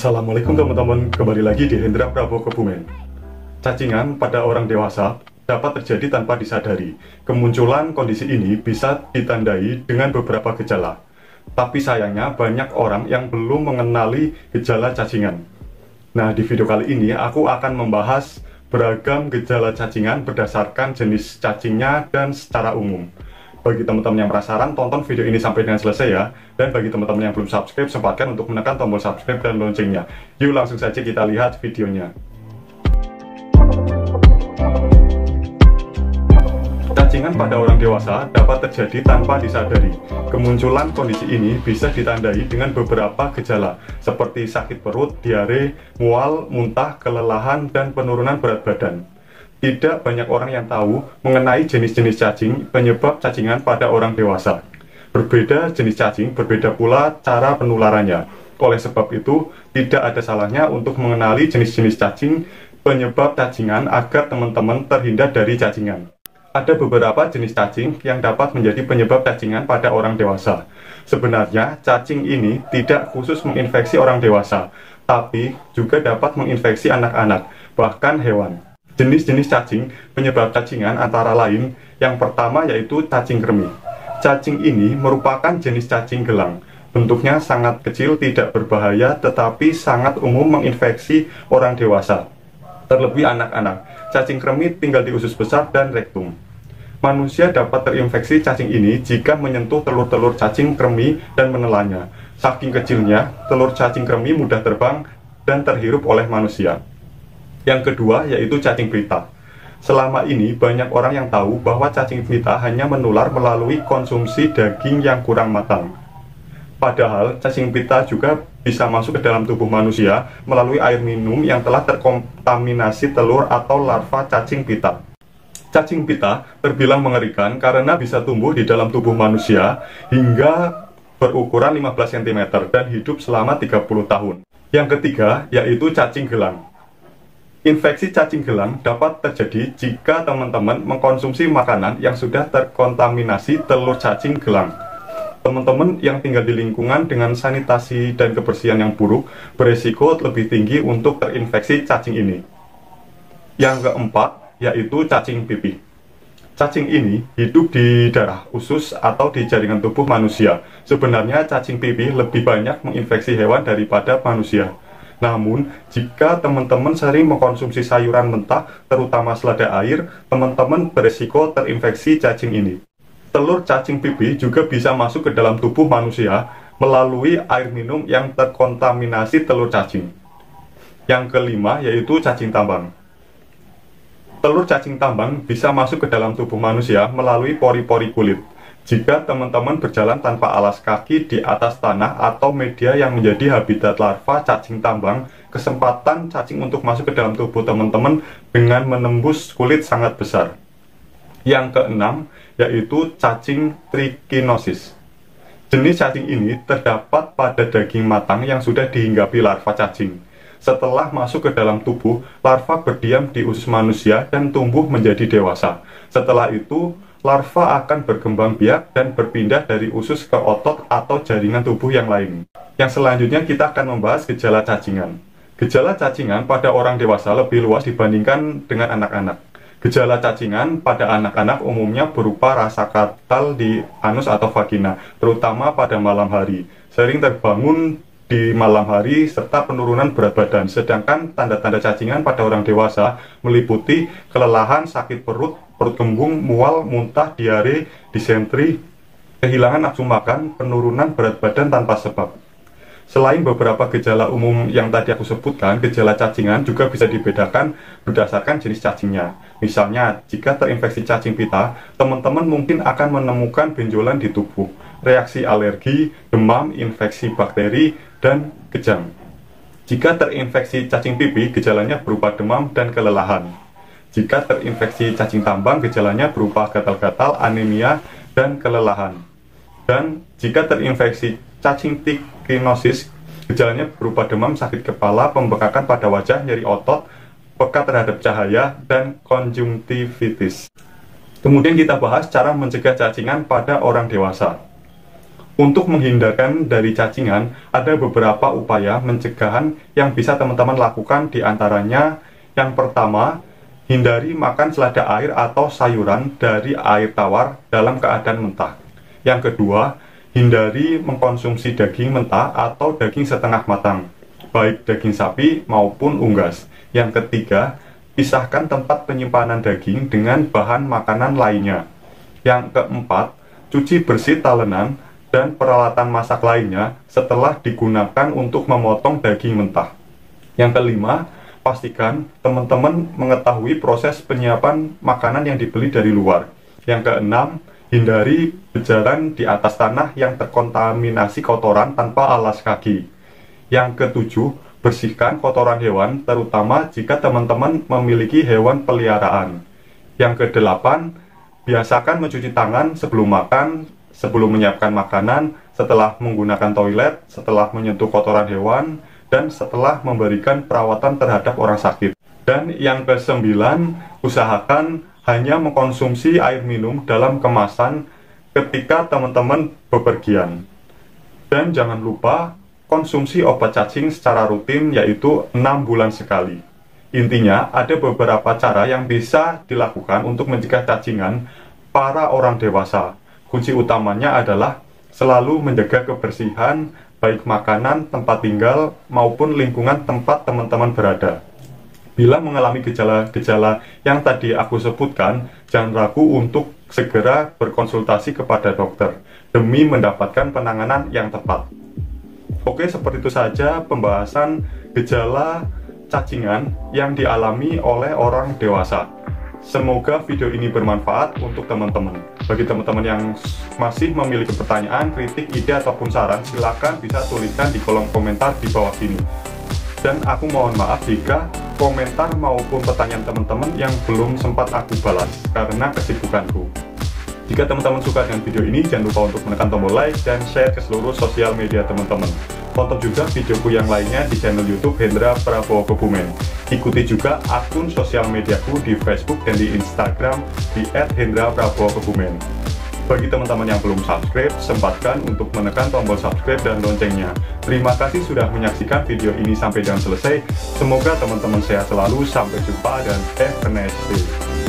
Assalamualaikum teman-teman, kembali lagi di Hendra Prabowo Kebumen. Cacingan pada orang dewasa dapat terjadi tanpa disadari. Kemunculan kondisi ini bisa ditandai dengan beberapa gejala. Tapi sayangnya banyak orang yang belum mengenali gejala cacingan. Nah, di video kali ini aku akan membahas beragam gejala cacingan berdasarkan jenis cacingnya dan secara umum. Bagi teman-teman yang penasaran, tonton video ini sampai dengan selesai ya. Dan bagi teman-teman yang belum subscribe, sempatkan untuk menekan tombol subscribe dan loncengnya. Yuk langsung saja kita lihat videonya. Cacingan pada orang dewasa dapat terjadi tanpa disadari. Kemunculan kondisi ini bisa ditandai dengan beberapa gejala, seperti sakit perut, diare, mual, muntah, kelelahan, dan penurunan berat badan. Tidak banyak orang yang tahu mengenai jenis-jenis cacing penyebab cacingan pada orang dewasa. Berbeda jenis cacing, berbeda pula cara penularannya. Oleh sebab itu, tidak ada salahnya untuk mengenali jenis-jenis cacing penyebab cacingan agar teman-teman terhindar dari cacingan. Ada beberapa jenis cacing yang dapat menjadi penyebab cacingan pada orang dewasa. Sebenarnya, cacing ini tidak khusus menginfeksi orang dewasa, tapi juga dapat menginfeksi anak-anak, bahkan hewan. Jenis-jenis cacing penyebab cacingan antara lain, yang pertama yaitu cacing kremi. Cacing ini merupakan jenis cacing gelang. Bentuknya sangat kecil, tidak berbahaya, tetapi sangat umum menginfeksi orang dewasa, terlebih anak-anak. Cacing kremi tinggal di usus besar dan rektum. Manusia dapat terinfeksi cacing ini jika menyentuh telur-telur cacing kremi dan menelannya. Saking kecilnya, telur cacing kremi mudah terbang dan terhirup oleh manusia. Yang kedua yaitu cacing pita. Selama ini banyak orang yang tahu bahwa cacing pita hanya menular melalui konsumsi daging yang kurang matang. Padahal cacing pita juga bisa masuk ke dalam tubuh manusia melalui air minum yang telah terkontaminasi telur atau larva cacing pita. Cacing pita terbilang mengerikan karena bisa tumbuh di dalam tubuh manusia hingga berukuran 15 cm dan hidup selama 30 tahun. Yang ketiga yaitu cacing gelang. Infeksi cacing gelang dapat terjadi jika teman-teman mengkonsumsi makanan yang sudah terkontaminasi telur cacing gelang. Teman-teman yang tinggal di lingkungan dengan sanitasi dan kebersihan yang buruk beresiko lebih tinggi untuk terinfeksi cacing ini. Yang keempat yaitu cacing pipih. Cacing ini hidup di darah, usus, atau di jaringan tubuh manusia. Sebenarnya cacing pipih lebih banyak menginfeksi hewan daripada manusia. Namun, jika teman-teman sering mengkonsumsi sayuran mentah, terutama selada air, teman-teman beresiko terinfeksi cacing ini. Telur cacing pipih juga bisa masuk ke dalam tubuh manusia melalui air minum yang terkontaminasi telur cacing. Yang kelima yaitu cacing tambang. Telur cacing tambang bisa masuk ke dalam tubuh manusia melalui pori-pori kulit. Jika teman-teman berjalan tanpa alas kaki di atas tanah atau media yang menjadi habitat larva cacing tambang, kesempatan cacing untuk masuk ke dalam tubuh teman-teman dengan menembus kulit sangat besar. Yang keenam, yaitu cacing trichinosis. Jenis cacing ini terdapat pada daging matang yang sudah dihinggapi larva cacing. Setelah masuk ke dalam tubuh, larva berdiam di usus manusia dan tumbuh menjadi dewasa. Setelah itu, larva akan berkembang biak dan berpindah dari usus ke otot atau jaringan tubuh yang lain. Yang selanjutnya kita akan membahas gejala cacingan. Gejala cacingan pada orang dewasa lebih luas dibandingkan dengan anak-anak. Gejala cacingan pada anak-anak umumnya berupa rasa gatal di anus atau vagina, terutama pada malam hari. Sering terbangun di malam hari serta penurunan berat badan. Sedangkan tanda-tanda cacingan pada orang dewasa meliputi kelelahan, sakit perut, perut kembung, mual, muntah, diare, disentri, kehilangan nafsu makan, penurunan berat badan tanpa sebab. Selain beberapa gejala umum yang tadi aku sebutkan, gejala cacingan juga bisa dibedakan berdasarkan jenis cacingnya. Misalnya, jika terinfeksi cacing pita, teman-teman mungkin akan menemukan benjolan di tubuh, reaksi alergi, demam, infeksi bakteri, dan kejang. Jika terinfeksi cacing pipih, gejalanya berupa demam dan kelelahan. Jika terinfeksi cacing tambang, gejalanya berupa gatal-gatal, anemia, dan kelelahan. Dan jika terinfeksi cacing trichinosis, gejalanya berupa demam, sakit kepala, pembekakan pada wajah, nyeri otot, peka terhadap cahaya, dan konjungtivitis. Kemudian kita bahas cara mencegah cacingan pada orang dewasa. Untuk menghindarkan dari cacingan, ada beberapa upaya pencegahan yang bisa teman-teman lakukan, di antaranya yang pertama, hindari makan selada air atau sayuran dari air tawar dalam keadaan mentah. Yang kedua, hindari mengkonsumsi daging mentah atau daging setengah matang, baik daging sapi maupun unggas. Yang ketiga, pisahkan tempat penyimpanan daging dengan bahan makanan lainnya. Yang keempat, cuci bersih talenan dan peralatan masak lainnya setelah digunakan untuk memotong daging mentah. Yang kelima, pastikan teman-teman mengetahui proses penyiapan makanan yang dibeli dari luar. Yang keenam, hindari berjalan di atas tanah yang terkontaminasi kotoran tanpa alas kaki. Yang ketujuh, bersihkan kotoran hewan, terutama jika teman-teman memiliki hewan peliharaan. Yang kedelapan, biasakan mencuci tangan sebelum makan, sebelum menyiapkan makanan, setelah menggunakan toilet, setelah menyentuh kotoran hewan, dan setelah memberikan perawatan terhadap orang sakit. Dan yang kesembilan, usahakan hanya mengkonsumsi air minum dalam kemasan ketika teman-teman bepergian. Dan jangan lupa konsumsi obat cacing secara rutin, yaitu 6 bulan sekali. Intinya, ada beberapa cara yang bisa dilakukan untuk mencegah cacingan para orang dewasa. Kunci utamanya adalah selalu menjaga kebersihan, baik makanan, tempat tinggal, maupun lingkungan tempat teman-teman berada. Bila mengalami gejala-gejala yang tadi aku sebutkan, jangan ragu untuk segera berkonsultasi kepada dokter demi mendapatkan penanganan yang tepat. Oke, seperti itu saja pembahasan gejala cacingan yang dialami oleh orang dewasa. Semoga video ini bermanfaat untuk teman-teman. Bagi teman-teman yang masih memiliki pertanyaan, kritik, ide, ataupun saran, silakan bisa tuliskan di kolom komentar di bawah sini. Dan aku mohon maaf jika komentar maupun pertanyaan teman-teman yang belum sempat aku balas karena kesibukanku. Jika teman-teman suka dengan video ini, jangan lupa untuk menekan tombol like dan share ke seluruh sosial media teman-teman. Tonton juga videoku yang lainnya di channel YouTube Hendra Prabowo Kebumen. Ikuti juga akun sosial mediaku di Facebook dan di Instagram di @hendra_prabowo_kebumen. Bagi teman-teman yang belum subscribe, sempatkan untuk menekan tombol subscribe dan loncengnya. Terima kasih sudah menyaksikan video ini sampai dengan selesai. Semoga teman-teman sehat selalu. Sampai jumpa dan have a nice day.